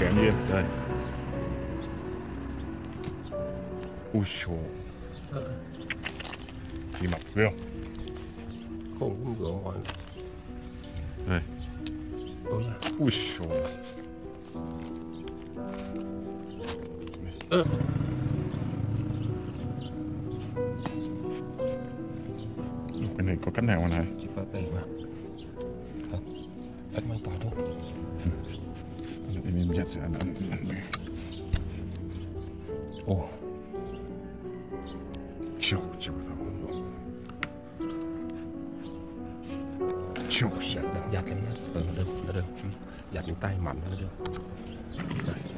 kém nhiên đây. Ui xô, thì mập phải không? Không cũng được rồi. Đây. Ôi da. Ui xô. Cái này có cách nào mà này? Chỉ có tay vào. Thật. Cách mang tỏi đâu. Ini lihat sana. Oh. Coba tahu. Giặt lên nhá. Được. Giặt những tay mạnh nó được.